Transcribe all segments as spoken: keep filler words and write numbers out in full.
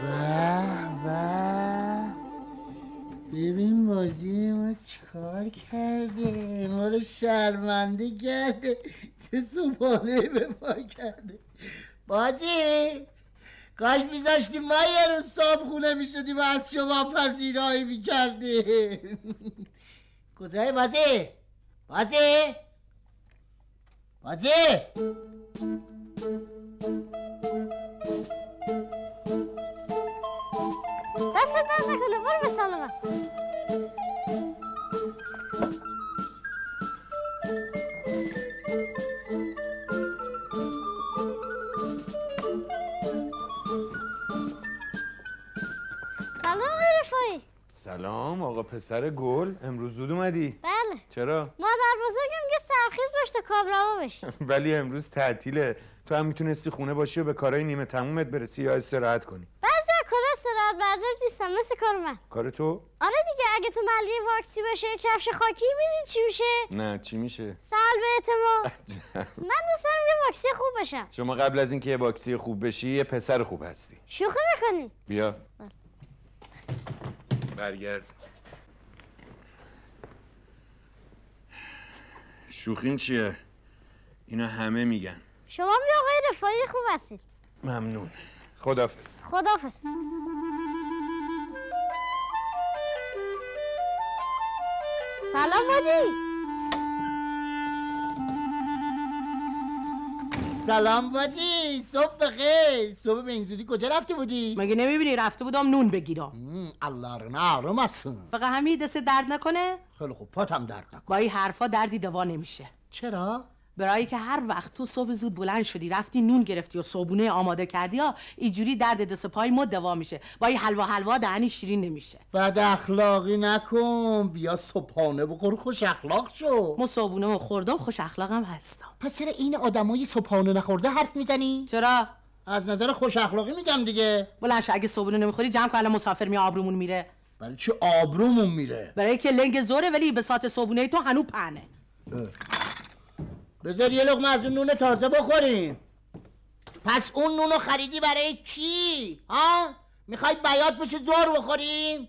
ببین بازی ما چیکار کرده، ما رو شرمنده کرده، چه صبحانه به پا کرده. بازی کاش میذاشتی ما یه روز صبح خونه میشدیم و از شما پذیرایی میکرده. کجای بازی؟ بازی؟ بازی؟ دست درد نکنه، برو به سلامت. سلام آقای رفایی. سلام آقا پسر گل، امروز زود اومدی؟ بله. چرا؟ مادر بزرگم میگه سرخیز باش تا کابرما بشی. ولی امروز تعطیله، تو هم میتونستی خونه باشی و به کارهای نیمه تمومت برسی یا استراحت کنی. بعضی کارا استراحت بردار نیستم، مثل کار من. کار تو؟ آره دیگه، اگه تو ملیه واکسی بشه کفش خاکی میدونی چی میشه؟ نه چی میشه؟ سلب اعتماد. من دوست دارم یه واکسی خوب بشم. شما قبل از اینکه یه واکسی خوب بشی یه پسر خوب هستی. شوخی میکنی؟ بیا برگرد. شوخین چیه؟ اینا همه میگن. شما می آقای رفایی خوب هستید. ممنون. خداحافظ. خداحافظ. سلام باجی. سلام باجی، صبح بخیر. صبح به این زودی کجا رفته بودی؟ مگه نمیبینی رفته بودم نون بگیرم. الله رو آروم هستم. فقط همین دست درد نکنه؟ خیلی خوب، پاتم درد نکنه. با این حرفا دردی دوا نمیشه. چرا؟ برای که هر وقت تو صبح زود بلند شدی رفتی نون گرفتی و صبحونه آماده کردی ها، اینجوری درد دست پای ما دوا میشه. با این حلوا حلوا دهنی شیرین نمیشه. بد اخلاقی نکن، بیا صبحانه بخور خوش اخلاق شو. ما صبحونه خوردم خوش اخلاقم هستم. پس چرا این آدمای صبحانه نخورده حرف میزنی؟ چرا؟ از نظر خوش اخلاقی میگم دیگه. بلند شو، اگه صبحونه نمیخوری جمع کن، الان مسافر می آبرومون میره. برای چی آبرومون میره؟ برای که لنگ زوره ولی به ساعت صبحونه تو هنو پهنه. بذار یه لقمه از اون نون تازه بخوریم. پس اون نونو خریدی برای کی؟ ها؟ میخوای بیات بشه زور بخوریم؟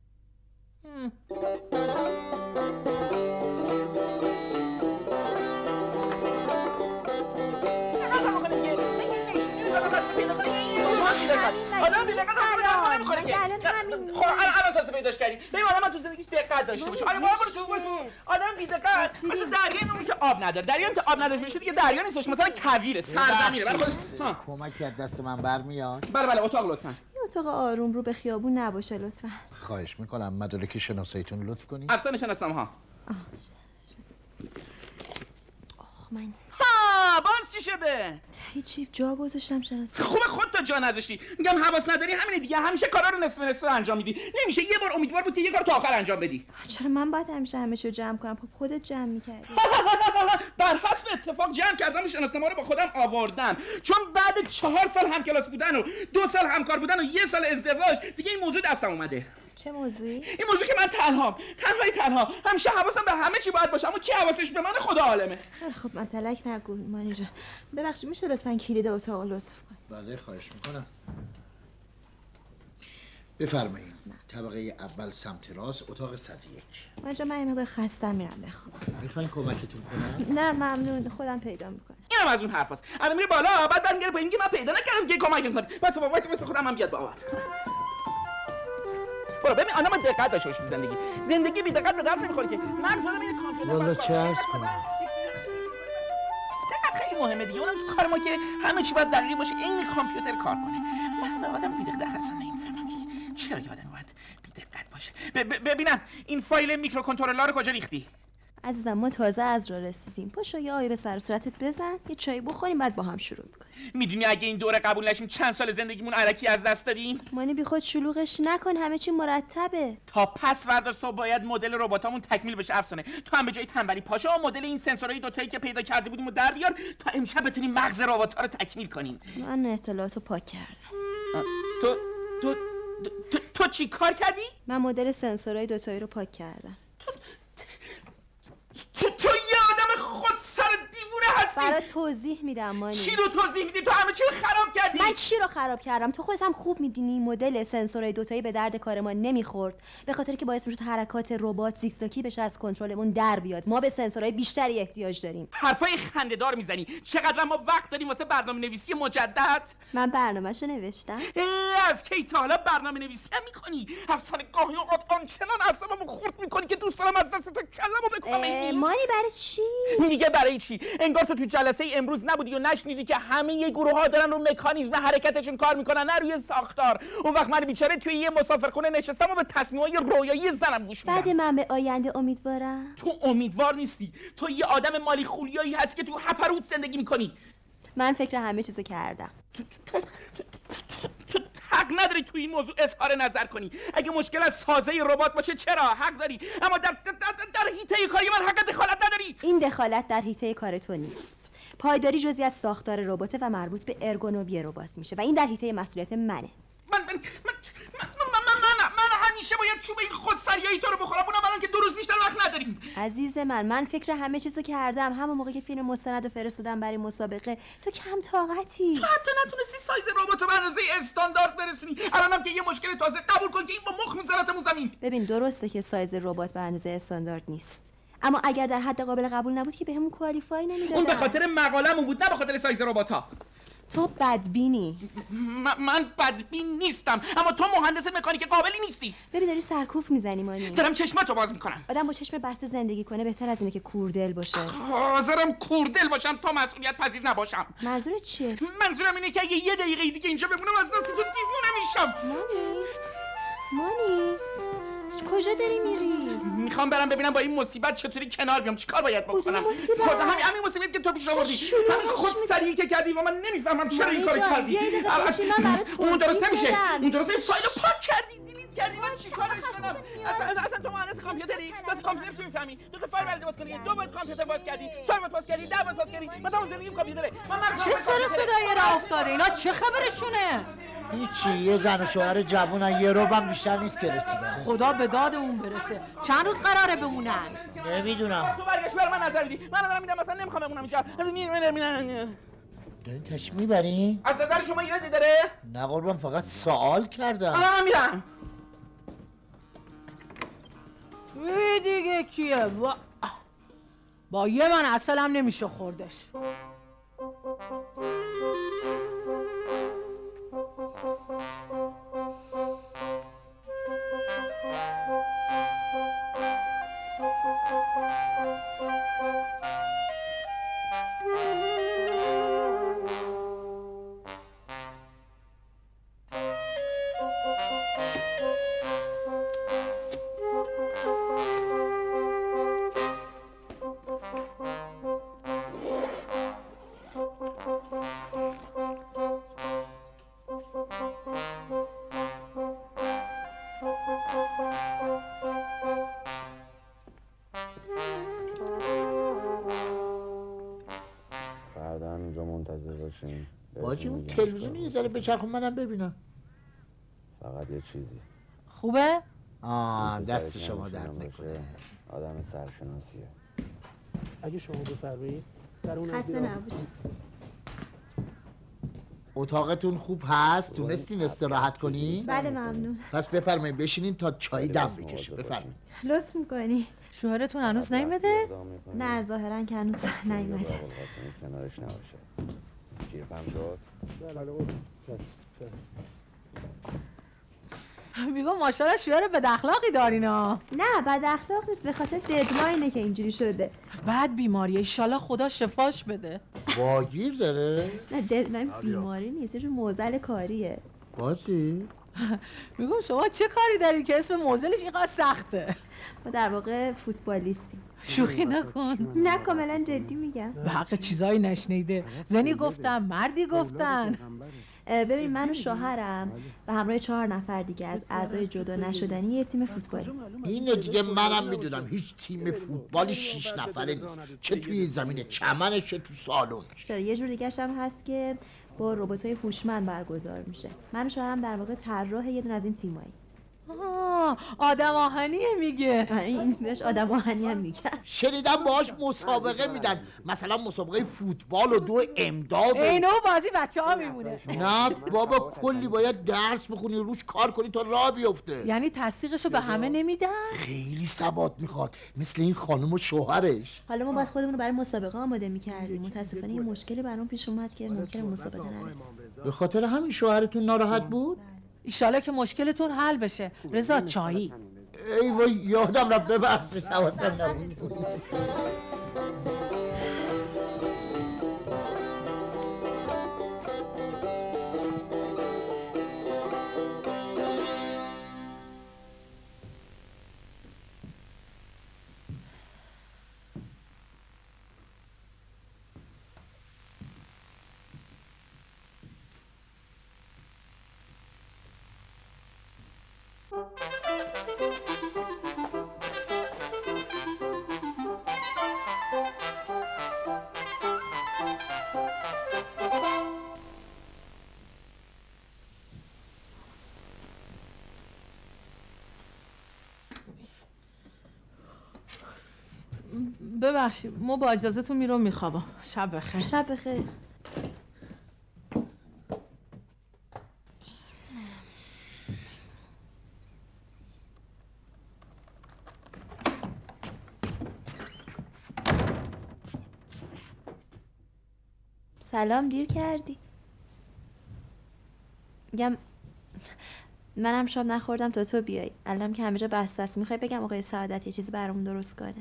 خب الان تازه پیداش کردی. ببین آدم از تو زندگیش دقت داشته باشه. آره بابا برو تو برو تو. آدم بی دقت مثل دریا نونی که آب نداره. دریا که آب نداره میشه دیگه دریا نیستش، مثلا کویره، سرزمینه. برای خودش کمکی از دست من برمیاد. بله بله اتاق لطفاً. یه اتاق آروم رو به خیابون نباشه لطفاً. خواهش میکنم مدارک شناساییتون لطف کنید. افسانه شناسنامه ها. آخ من ها باز چی شده؟ هیچی، جا گذاشتم شناسنامه. خوبه خودت جا نذاشتی. میگم حواس نداری همینه دیگه، همیشه کارا رو نصف نصف انجام میدی. نمیشه یه بار امیدوار بود که یه کار تا آخر انجام بدی. چرا من باید همیشه همه چیو جمع کنم؟ خب خودت جمع می‌کردی. بر حسب اتفاق جمع کردم و شناسنامه رو با خودم آوردم، چون بعد چهار سال همکلاس بودن و دو سال همکار بودن و یه سال ازدواج دیگه این موضوع دستم اومده. چه موضوعی؟ این موضوع که من تنهام، تنهای تنها، همیشه حواسم به همه چی باید باشه، اما کی حواسش به من خدا عالمه. خیلی خب مطلق نگو مانی جان. ببخشید میشه لطفاً کلید اتاق لطف کن؟ بله خواهش میکنم. بفرمایید. طبقه اول سمت راست، اتاق صد و یک. مانی جان من این مقدار خستم میرم بخوابم. میخواین کمکتون کنم؟ نه ممنون، خودم پیدا میکنم. اینم از اون حرفاست. الان میره بالا بعد برمیگره پایین میگه من پیدا نکردم که کمک کنم. واسه بابا واسه خودم من بیاد باور. برو ببین آدم من دقت داشته باشه زندگی. زندگی بی دقت به درد نمیخوره که. مغز آدم این کامپیوتر والا چه عرض کنم؟ دقت خیلی مهمه دیگه. اونم تو کار ما که همه چی باید دقیق باشه، عین کامپیوتر کار کنه. من آدم بی دقت اصلا نمیفهمم چرا یادم باید بی دقت باشه. ببینم این فایل میکروکنترلر رو کجا ریختی؟ عزیزم ما تازه از راه رسیدیم. پاشو یه آیه به سر و صورتت بزن، یه چای بخوریم بعد با هم شروع میکنیم. میدونی اگه این دوره قبول نشیم چند سال زندگیمون الکی از دست دادیم؟ مانی بی خود شلوغش نکن، همه چی مرتبه. تا پس فردا صبح باید مدل رباتامون تکمیل بشه. افسانه تو هم به جای تنبلی پاشو مدل این سنسورای دو تایی که پیدا کرده بودیم و در بیار تا امشب بتونیم مغز ربات‌ها رو تکمیل کنیم. من اطلاعاتو پاک کردم. تو تو تو, تو چی کار کردی؟ من مدل سنسورای دو تایی رو پاک کردم. تو تو یه آدم خود سر دیوونه هستی. هستی؟ برای توضیح میدم مانی. چی رو توضیح میدی؟ تو همه چی رو خراب کردی. من چی رو خراب کردم؟ تو خودت هم خوب میدونی مدل سنسورهای دوتایی به درد کار ما نمیخورد، به خاطر که باعث میشد حرکات ربات زیگزاگی بشه، از کنترلمون در بیاد. ما به سنسورهای بیشتری احتیاج داریم. حرفای خنده‌دار میزنی. چقدر ما وقت داریم واسه برنامه‌نویسی مجدد؟ من برنامه‌شو نوشتم. از کی تا حالا برنامه‌نویسی هم می‌کنی؟ اصلا گاهی اوقات آنچنان اعصابمو خورد می‌کنی که دوست دارم از دست تو کلمو بکنم. این مانی برای چی؟ میگه برای چی؟ انگار تو تو جلسه امروز نبودی و نشنیدی که همه یه گروه‌ها دارن رو مکانیزم حرکتشون کار میکنن، نه روی ساختار. اون وقت من بیچاره توی یه مسافرخونه نشستم و به تصمیم‌های رویایی زنم گوش میدم. بعد من به آینده امیدوارم. تو امیدوار نیستی. تو یه آدم مالی خولیایی هست که تو هپروت زندگی میکنی. من فکر همه چیزو کردم. تو تو تو تو حق نداری تو این موضوع اظهار نظر کنی. اگه مشکل از سازه ربات باشه چرا حق داری، اما در در, در, در حیطه کاری من حق دخالت نداری. این دخالت در حیطه کار تو نیست. پایداری جزئی از ساختار ربات و مربوط به ارگونومی ربات میشه و این در حیطه مسئولیت منه. من من من من من, من, من همیشه باید چوب این خودسریایی تو رو بخورم، اونم الان که دو روز بیشتر وقت نداریم. عزیز من من فکر همه چیزو کردم. همون موقع که فیلم مستندو فرستادم برای مسابقه تو کم طاقتی. تو حتی نتونستی سایز ربات رو به اندازه استاندارد برسونی. الانم که یه مشکل تازه. قبول کن که این با مخ میذارتمون زمین. ببین درسته که سایز ربات به اندازه استاندارد نیست، اما اگر در حد قابل قبول نبود که بهمون کوالیفای نمیدادن. اون به خاطر مقاله‌مون بود، نه به خاطر سایز ربات‌ها. تو بدبینی. م- من بدبین نیستم، اما تو مهندس مکانیک قابلی نیستی. ببین داری سرکوف میزنی مانی. دارم چشماتو باز میکنم. آدم با چشم بسته زندگی کنه بهتر از اینه که کوردل باشه. حاضرم کوردل باشم تا مسئولیت پذیر نباشم. منظورت چیه؟ منظورم اینه که اگه یه دقیقه دیگه اینجا بمونم از دست تو دیوونه میشم. مانی مانی کجا داری میری؟ میخوام برم ببینم با این مصیبت چطوری کنار بیام، چیکار باید بکنم. خدا همین همین مصیبت که تو پیش آوردی، همین خود سریعی که کردی و من نمیفهمم چرا این کارو کردی. اون درست نمیشه. اون درست این فایلو پاک کردی، دیلیت کردی. من چیکارش کنم؟ اصلا اصلا تو مهندس کامپیوتری، بس کامپیوتر چی میفهمی؟ دو تا فایل باز کنی، دو بار کامپیوتر باز کردی، چهار بار باز کردی، ده بار باز کردی. مثلا زندگیم کامپیوتره. من چه سر صدایی راه افتاده؟ اینا چه خبرشونه؟ هیچی، یه زن و شوهر جوونن، یه روبم بیشتر نیست که رسیدن. خدا به داد اون برسه. چند روز قراره بمونن؟ نمیدونم. تو برگشت بر من نظر بدی. من دارم میدم مثلا نمیخوام بمونم اینجا. دارین تشریف میبرین؟ از نظر شما ایرادی داره؟ نه قربان، فقط سوال کردم. الان میرم. این دیگه کیه؟ با, با یه من اصلا نمیشه خوردش. باجی اون تلویزیون یه ذره بچرخون منم ببینم. فقط یه چیزی خوبه؟ آه دست شما درد نکنه. آدم سرشناسیه. اگه شما بفرمایید سر اون خسته نباشید. اتاقتون خوب هست؟ تونستین استراحت کنین؟ بله ممنون. پس بفرمایید بشینین تا چای دم بکشه. بفرمایید. لطف میکنی. شوهرتون هنوز نیومده؟ نه ظاهرا که هنوز نیومده. کنارش نباشه. گیرم شد؟ میگم ماشاءالله شوهر بد اخلاقی دارینا. نه بد اخلاق نیست، به خاطر ددلاینه که اینجوری شده. بعد بیماریه، ایشالله خدا شفاش بده. واگیر داره؟ نه ددلاین بیماری نیست، یه جور معضل کاریه. بازی؟ میگم شما چه کاری داری که اسم معضلش اینقدر سخته؟ ما در واقع فوتبالیستیم. شوخی نکن. نه کاملا جدی میگم. به حق چیزایی نشنیده. زنی گفتن، مردی گفتن. ببین من و شوهرم و همراه چهار نفر دیگه از اعضای جدا نشدنی یه تیم فوتبالی. اینه دیگه، منم میدونم هیچ تیم فوتبالی شیش نفره نیست، چه توی زمین چمنش چه تو سالونش. چرا یه جور دیگه هم هست که با ربات‌های هوشمند برگزار میشه. من و شوهرم در واقع طراح یه دونه از این تیمایی. آه آها آدم آهنیه میگه. این بهش آدم آهنی هم میگن. شنیدم باهاش مسابقه میدن، مثلا مسابقه فوتبال و دو امداد. اینو بازی بچه ها میمونه. نه بابا، کلی باید درس بخونی، روش کار کنی تا راه بیفته. یعنی تصدیقشو به همه نمیدن؟ خیلی سواد میخواد، مثل این خانم و شوهرش. حالا ما باید خودمون رو برای مسابقه آماده میکردیم. متاسفانه این مشکلی برام پیش اومد که ممکنه مسابقه نرسیم. به خاطر همین شوهرتون ناراحت بود؟ ایشالا که مشکلتون حل بشه. رضا چایی. ای وای یادم رفت، ببخشید حواسم نبود. ببخشید ما با اجازهتون میرم میخوابم. شب بخیر. شب بخیر. سلام، دیر کردی. میگم منم شام نخوردم تا تو بیای. الان که همه جا بسته است، میخوای بگم آقای سعادت یه چیزی برامون درست کنه؟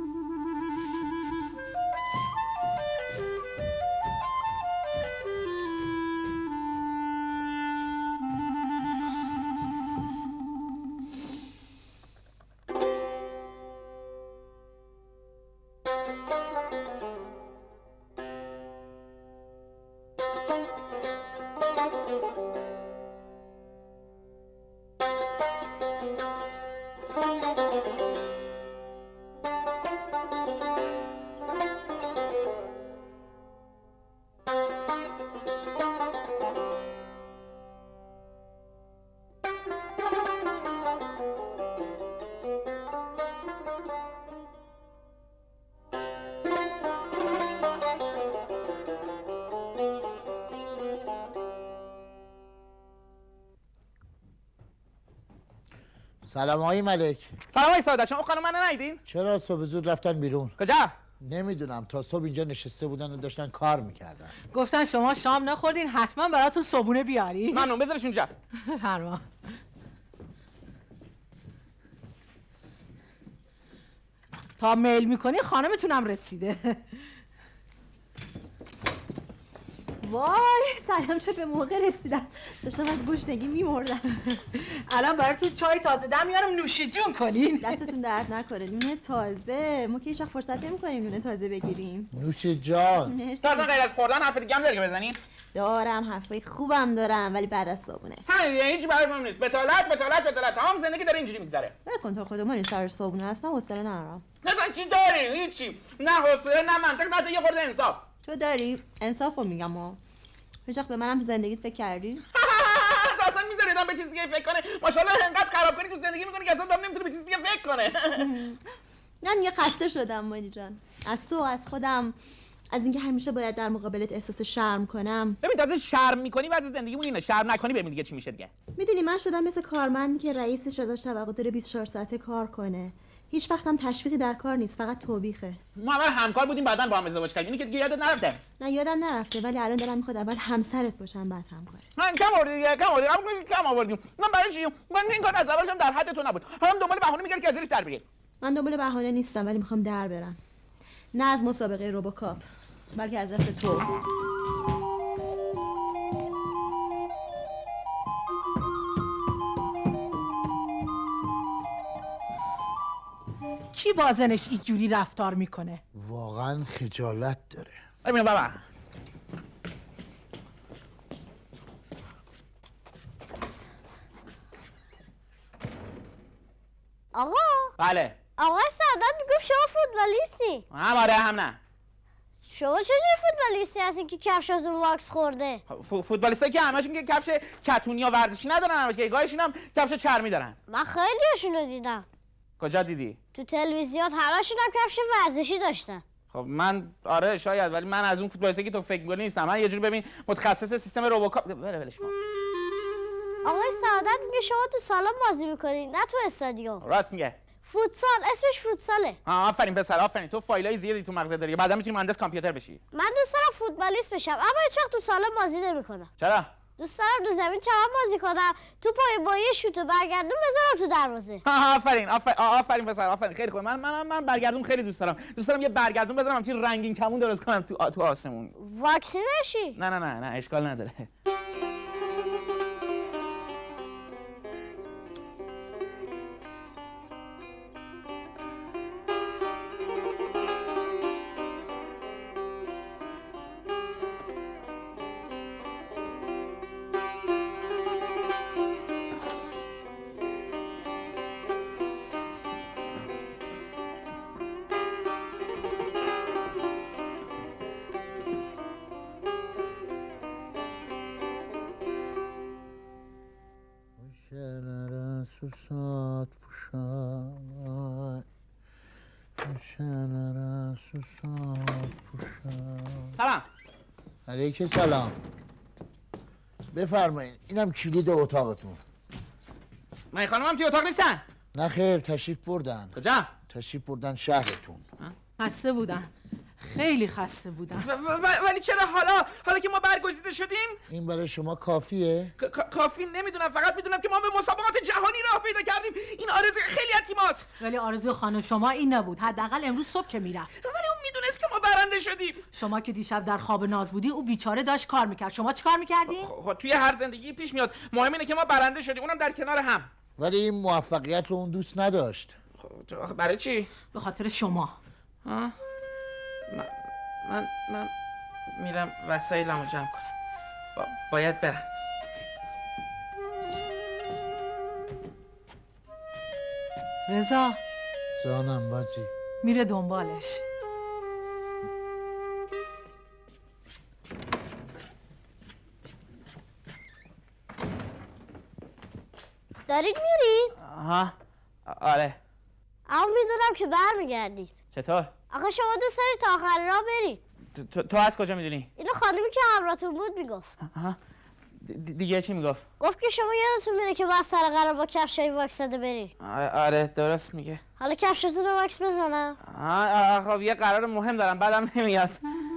سلام آقای ملک. سلام آقای سعادت، شما خانم منو ندیدین؟ چرا صبح زود رفتن بیرون؟ کجا؟ نمیدونم، تا صبح اینجا نشسته بودن و داشتن کار میکردن. گفتن شما شام نخوردین حتما براتون صبحونه بیاری. ممنون، بذارش اونجا. فرما. تا میل میکنی خانمتونم رسیده. وای سلام، چه به موقع رسیدم. داشتم از گشنگی میمردم. الان براتون چای تازه دم میارم نوش جون کنین. دستتون درد نکنه. نون تازه، ما که هیچ وقت فرصت نمی‌کنیم نون تازه بگیریم. نوش جان. مرسی. تو اصلا غیر از خوردن حرف دیگه هم داری که بزنی؟ دارم، حرفای خوبم دارم، ولی بعد از صبحونه. همین دیگه، هیچ برام نیست. بتالت بتالت بتالت، تمام زندگی داره اینجوری میگذره. بکن تو خودمون سر صبحونه اصلا حوصله ندارم. مثلا چی داری؟ هیچی. نه حوصله، نه منطق، نه تو یه خورده انصاف. تو داری؟ انصافو میگم. ها هیچ وقت به منم تو زندگیت فکر کردی؟ تو اصلا میذاری آدم به چیز دیگه فکر کنه؟ ماشاءالله انقدر خراب کنی تو زندگی میکنی که اصلا آدم نمیتونه به چیز دیگه فکر کنه. نه دیگه خسته شدم مانی جان، از تو، از خودم، از اینکه همیشه باید در مقابلت احساس شرم کنم. ببین تازه شرم میکنی واسه زندگیمون اینه، شرم نکنی ببین دیگه چی میشه دیگه. میدونی من شدم مثل کارمندی که رئیسش ازش توقع داره بیست و چهار ساعته کار کنه. هیچ وقت هم تشویقی در کار نیست، فقط توبیخه. ما اول همکار بودیم بعداً با هم ازدواج کردیم. اینی که دیگه یادت نرفته. نه یادم نرفته، ولی الان دلم میخواد اول همسرت باشم بعد همکار. من کم آوردی دیگه، کم آوردی. کم آوردیم. من برای چی؟ من این کار از اولش هم در حد تو نبود. هم دنبال بهونه میگردی که ازش در بری. من دنبال بهانه نیستم، ولی میخوام در برم. نه از مسابقه روبوکاپ، بلکه از دست تو. کی با زنش اینجوری رفتار میکنه؟ واقعا خجالت داره. ببین بابا. آقا بله. آقا سعادت میگفت شما فوتبالیستی. هم آره هم نه. شما چجوری فوتبالیستی هستین که کفشاتون واکس خورده؟ فوتبالیستایی که همشون که کفش کتونی یا ورزشی ندارن، همش که گاهشون هم کفش چرمی دارن. من خیلیاشون رو دیدم. کجا دیدی؟ تو تلویزیون همشون هم کفش ورزشی داشتن. خب من آره شاید، ولی من از اون فوتبالیستی که تو فکر می‌کنی نیستم. من یه جوری ببین متخصص سیستم روبوکاپ. بله بله شما. آقای سعادت میگه شما تو سالن بازی میکنین نه تو استادیوم. راست میگه. فوتسال، اسمش فوتساله. آه آفرین پسر آفرین، تو فایلای زیادی تو مغزت داری، بعدا میتونی مهندس کامپیوتر بشی. من دوست دارم فوتبالیست بشم اما هیچ وقت تو سالن بازی نمیکنم. چرا؟ دوست دارم تو زمین چمن بازی کنم، تو پای با یه شوت و برگردون بذارم تو دروازه. آفرین آفرین آفرین پسر آفرین، خیلی خوب. من من من برگردون خیلی دوست دارم. دوست دارم یه برگردون بزنم همچین رنگین کمون درست کنم تو تو آسمون. واکسین نشی؟ نه نه نه نه اشکال نداره. سوسات پوشان شنر سوسات پوشان. سلام. علیکم سلام. بفرمایید، اینم کلید اتاقتون. من خانمم توی اتاق نیستن؟ نه خیر، تشریف بردن. کجا؟ تشریف بردن شهرتون. خسته بودن، خیلی خسته بودن. ولی چرا حالا حالا که ما برگزیده شدیم؟ این برای شما کافیه؟ کافی نمیدونم، فقط میدونم که ما به مسابقات جهانی راه پیدا کردیم. این آرزوی خیلی یتیماست. ولی آرزوی خانم شما این نبود، حداقل امروز صبح که میرفت. ولی اون میدونست که ما برنده شدیم. شما که دیشب در خواب ناز بودی، او بیچاره داشت کار میکرد. شما چی کار میکردی؟ خب توی هر زندگی پیش میاد، مهم اینه که ما برنده شدیم، اونم در کنار هم. ولی این موفقیت رو اون دوست نداشت. خب برای چی؟ به خاطر شما. ها؟ من من, من میرم وسایلمو جمع کنم. با... باید برم. رضا جانم باجی. میره دنبالش. دارید میرید؟ آها آره. اما میدونم که برمیگردید. چطور؟ آخه شما دوست دارید تا آخر راه برید. تو, تو از کجا میدونی؟ اینو خانمی که همراهتون بود میگفت. آها دیگه چی میگفت؟ گفت که شما یادتون میره که بعد سر قرار با کفشای واکس زده بری. آره درست میگه. حالا کفشتون رو واکس بزنم؟ آه خب یه قرار مهم دارم، بعدم نمیاد.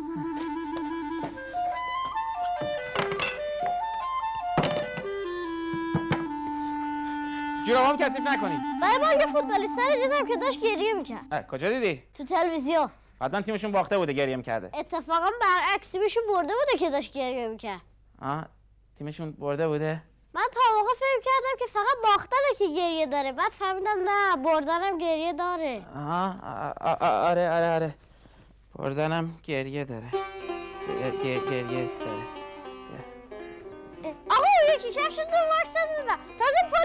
جورابام کثیف نکنید. برای ما یه فوتبالیست رو دیدم که داشت گریه میکرد. کجا دیدی؟ تو تلویزیون. حتما تیمشون باخته بوده گریه میکرده. اتفاقا برعکس تیمشون برده بوده که داشت گریه میکرد. آه تیمشون برده بوده؟ من تا موقع فکر کردم که فقط باختنه که گریه داره، بعد فهمیدم نه بردنم گریه داره. آها آره آره آره بردنم گریه داره. گریه داره. آقا یکی کفشتون واکس زدن، تازه پا